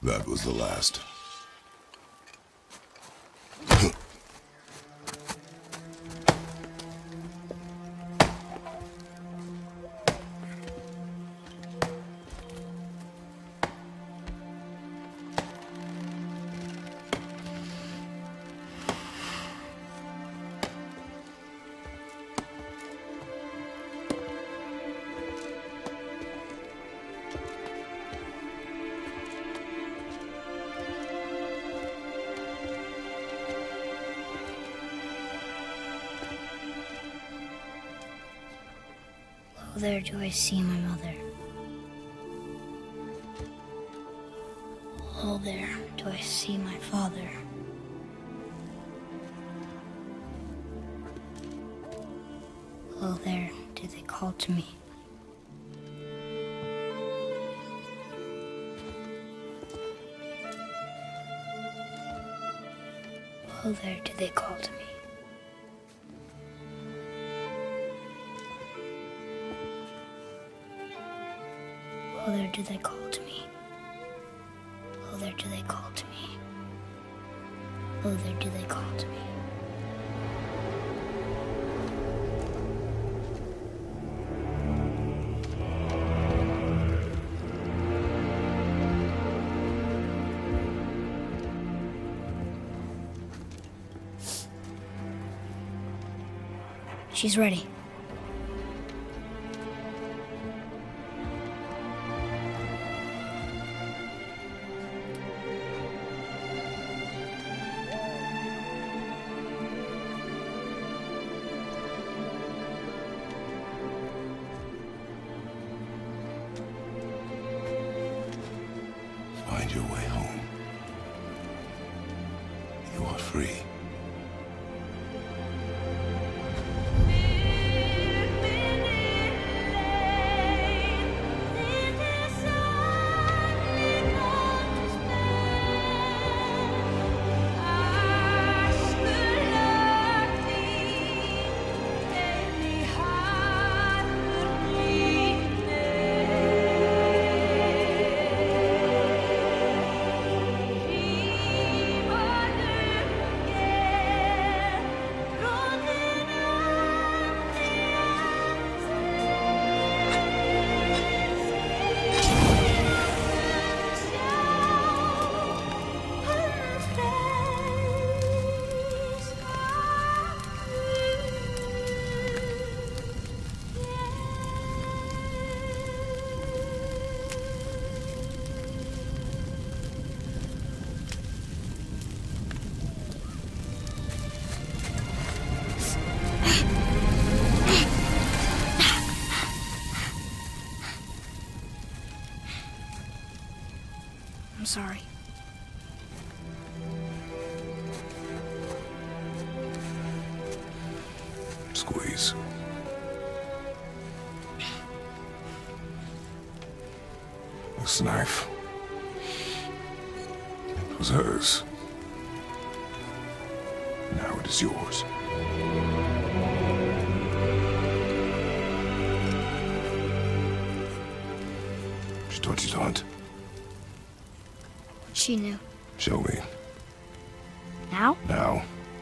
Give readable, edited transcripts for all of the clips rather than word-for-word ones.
That was the last. Oh, there do I see my mother. Oh, there do I see my father. Oh, there do they call to me. Oh, there do they call to me. Oh, there do they call to me. Oh, there do they call to me. Oh, there do they call to me. She's ready. Find your way home. You are free. I'm sorry. Squeeze. This knife. It was hers. Now it is yours. She taught you to hunt. She knew. Show me. Now? Now.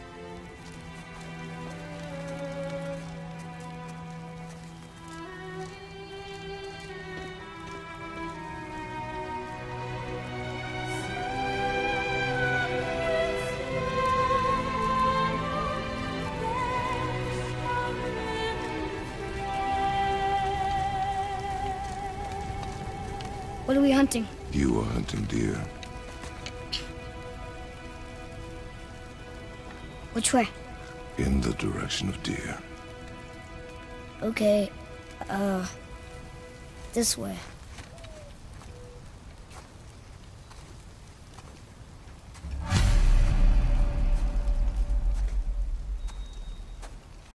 What are we hunting? You are hunting deer. Which way? In the direction of deer. Okay, this way.